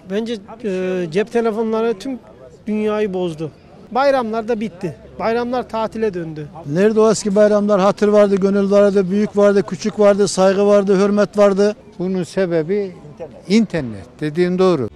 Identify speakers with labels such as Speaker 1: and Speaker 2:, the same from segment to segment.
Speaker 1: Bence cep telefonları tüm dünyayı bozdu. Bayramlar da bitti. Bayramlar tatile döndü.
Speaker 2: Nerede o eski bayramlar? Hatır vardı, gönül vardı, büyük vardı, küçük vardı, saygı vardı, hürmet vardı.
Speaker 3: Bunun sebebi internet. Dediğin doğru.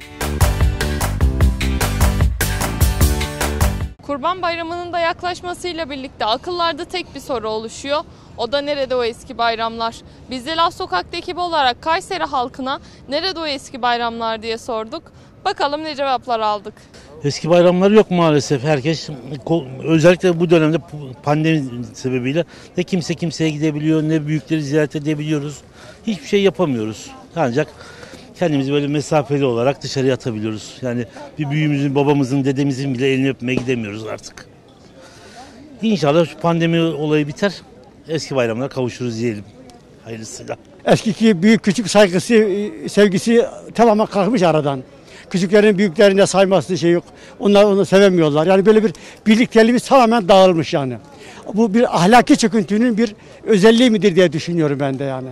Speaker 4: Kurban Bayramı'nın da yaklaşmasıyla birlikte akıllarda tek bir soru oluşuyor. O da nerede o eski bayramlar? Biz de Laf Sokak'ta ekibi olarak Kayseri halkına nerede o eski bayramlar diye sorduk. Bakalım ne cevaplar aldık.
Speaker 5: Eski bayramlar yok maalesef. Herkes özellikle bu dönemde pandemi sebebiyle ne kimse kimseye gidebiliyor ne büyükleri ziyaret edebiliyoruz. Hiçbir şey yapamıyoruz. Ancak kendimizi böyle mesafeli olarak dışarıya atabiliyoruz. Yani bir büyüğümüzün, babamızın, dedemizin bile elini öpmeye gidemiyoruz artık. İnşallah şu pandemi olayı biter. Eski bayramlara kavuşuruz diyelim. Hayırlısıyla.
Speaker 6: Eskiki büyük küçük saygısı, sevgisi tamamen kalkmış aradan. Küçüklerin büyüklerine sayması şey yok. Onlar onu sevemiyorlar. Yani böyle bir birlikteliğimiz tamamen dağılmış yani. Bu bir ahlaki çöküntünün bir özelliği midir diye düşünüyorum ben de yani.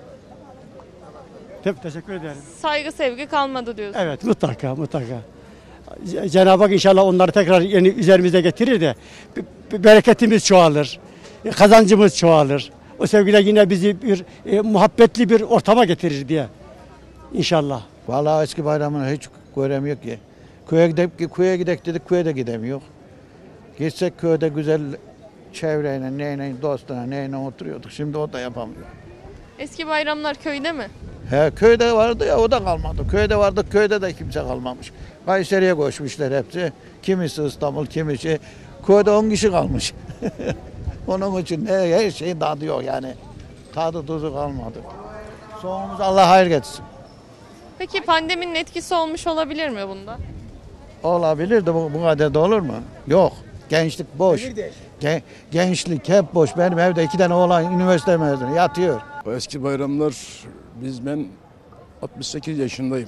Speaker 6: Teşekkür ederim.
Speaker 4: Saygı sevgi kalmadı diyorsun.
Speaker 6: Evet, mutlaka. Cenab-ı Hak inşallah onları tekrar yeni üzerimize getirir de bereketimiz çoğalır. Kazancımız çoğalır. O sevgiler yine bizi bir muhabbetli bir ortama getirir diye. İnşallah.
Speaker 3: Vallahi eski bayramını hiç göremiyor ki. Köye gidek dedik, köye de gidemiyor. Gitsek köyde güzel çevreyle, neyle, dostuna, neyle oturuyorduk. Şimdi o da yapamıyor.
Speaker 4: Eski bayramlar köyde mi?
Speaker 3: He, köyde vardı ya, o da kalmadı. Köyde vardı, köyde de kimse kalmamış. Kayseri'ye koşmuşlar hepsi. Kimisi İstanbul, kimisi. Köyde 10 kişi kalmış. Onun için her şey tadı yok yani. Tadı tuzu kalmadı. Sonumuz Allah hayır getirsin.
Speaker 4: Peki pandeminin etkisi olmuş olabilir mi bunda?
Speaker 3: Olabilir de bu kadar da olur mu? Yok. Gençlik boş. Gençlik hep boş. Benim evde 2 tane oğlan üniversite mezunu yatıyor.
Speaker 7: O eski bayramlar, ben 68 yaşındayım.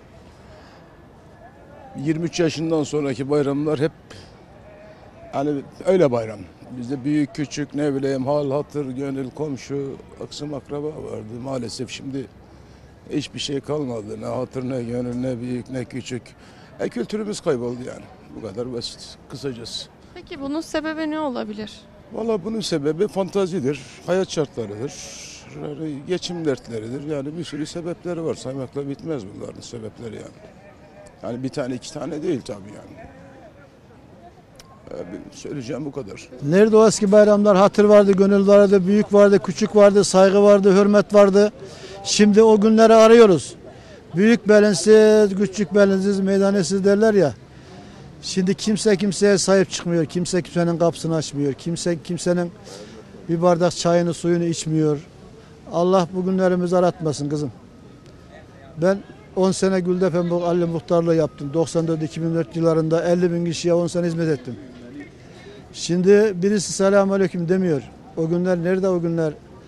Speaker 7: 23 yaşından sonraki bayramlar hep hani öyle bayram. Bizde büyük küçük ne bileyim hal hatır gönül komşu aksım akraba vardı. Maalesef şimdi hiçbir şey kalmadı. Ne hatır ne gönül ne büyük ne küçük. Kültürümüz kayboldu yani. Bu kadar basit kısacası.
Speaker 4: Peki bunun sebebi ne olabilir?
Speaker 7: Vallahi bunun sebebi fantazidir, hayat şartlarıdır, geçim dertleridir. Yani bir sürü sebepleri var. Saymakla bitmez bunların sebepleri yani. Yani bir tane iki tane değil tabii yani. Söyleyeceğim bu kadar.
Speaker 2: Nerede o eski bayramlar? Hatır vardı, gönül vardı, büyük vardı, küçük vardı, saygı vardı, hürmet vardı. Şimdi o günleri arıyoruz. Büyük belensiz, küçük belensiz, meydanesiz derler ya. Şimdi kimse kimseye sahip çıkmıyor. Kimse kimsenin kapısını açmıyor. Kimse kimsenin bir bardak çayını suyunu içmiyor. Allah bu günlerimizi aratmasın kızım. Ben 10 sene Gültepe Ali Muhtarlığı yaptım. 94-2004 yıllarında 50 bin kişiye 10 sene hizmet ettim. Şimdi birisi selamünaleyküm demiyor. O günler nerede o günler?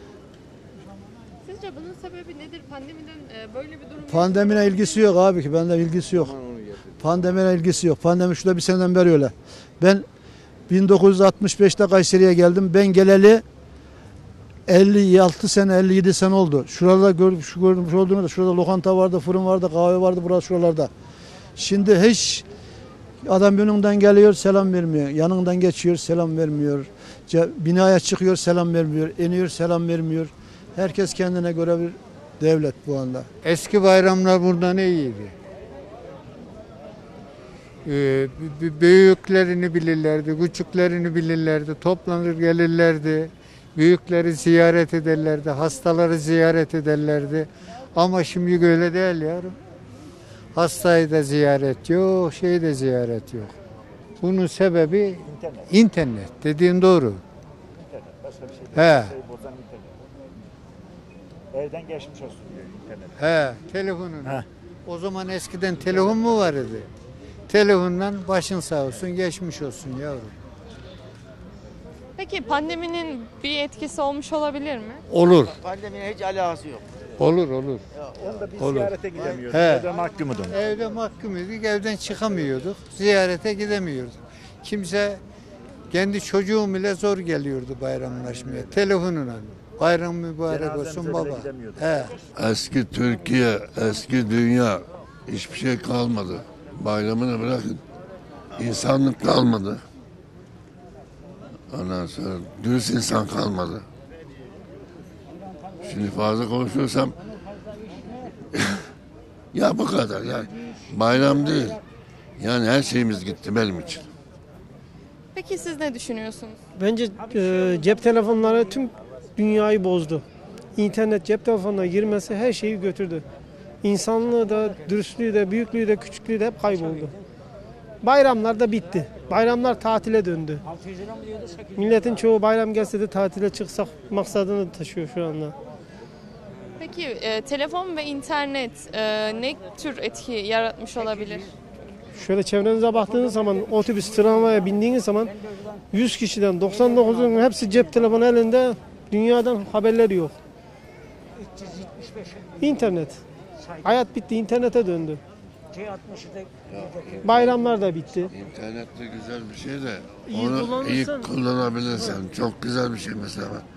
Speaker 4: Sizce bunun sebebi nedir? Pandemiden böyle bir durum...
Speaker 2: Pandemine ilgisi yok abi ki. Bende ilgisi yok. Pandemine ilgisi yok. Pandemi şurada bir seneden beri öyle. Ben 1965'te Kayseri'ye geldim. Ben geleli 56 sene, 57 sene oldu. Şurada görmüş olduğunuzda şurada lokanta vardı, fırın vardı, kahve vardı burası şuralarda. Şimdi hiç adam önünden geliyor selam vermiyor. Yanından geçiyor selam vermiyor. Binaya çıkıyor selam vermiyor. İniyor selam vermiyor. Herkes kendine göre bir devlet bu anda.
Speaker 3: Eski bayramlar buradan iyiydi. Büyüklerini bilirlerdi, küçüklerini bilirlerdi, toplanır gelirlerdi. Büyükleri ziyaret ederlerdi, hastaları ziyaret ederlerdi. Ama şimdi öyle değil yavrum. Hastayı da ziyaret yok, şeyi de ziyaret yok. Bunun sebebi internet. Dediğin doğru.
Speaker 8: İnternet. Başka bir şey değil.
Speaker 3: He.
Speaker 8: Şey bozan internet. Evden geçmiş olsun diyor internet.
Speaker 3: He, telefonun. O zaman eskiden telefon mu var idi? Telefondan başın sağ olsun, geçmiş olsun yavrum.
Speaker 4: Peki pandeminin bir etkisi olmuş olabilir mi?
Speaker 3: Olur.
Speaker 8: Pandeminin hiç alakası yok.
Speaker 3: Olur.
Speaker 8: Onda bir
Speaker 3: Olur.
Speaker 8: ziyarete gidemiyorduk.
Speaker 3: He.
Speaker 8: Ya da mahkumudun.
Speaker 3: Evde mahkumyduk, evden çıkamıyorduk, ziyarete gidemiyorduk. Kimse, kendi çocuğum bile zor geliyordu bayramlaşmaya, telefonuna. Bayram mübarek olsun baba.
Speaker 8: gidemiyorduk.
Speaker 3: He.
Speaker 9: Eski Türkiye, eski dünya Hiçbir şey kalmadı. Bayramını bırakın. İnsanlık kalmadı. Ondan sonra dürüst insan kalmadı. Şimdi fazla konuşuyorsam ya bu kadar yani. Bayram değil. Yani her şeyimiz gitti benim için.
Speaker 4: Peki siz ne düşünüyorsunuz?
Speaker 1: Bence cep telefonları tüm dünyayı bozdu. İnternet cep telefonuna girmesi her şeyi götürdü. İnsanlığı da, dürüstlüğü de, büyüklüğü de, küçüklüğü de hep kayboldu. Bayramlar da bitti. Bayramlar tatile döndü. Milletin çoğu bayram gelse de tatile çıksak maksadını taşıyor şu anda.
Speaker 4: Peki telefon ve internet ne tür etki yaratmış olabilir?
Speaker 1: Şöyle çevrenize baktığınız zaman, otobüs, tramvaya bindiğiniz zaman 100 kişiden 99'un hepsi cep telefonu elinde, dünyadan haberleri yok. İnternet. Hayat bitti, internete döndü. Bayramlar da bitti.
Speaker 9: İnternet de güzel bir şey de
Speaker 1: İyi
Speaker 9: onu iyi
Speaker 1: kullanırsan-
Speaker 9: kullanabilirsen çok güzel bir şey mesela.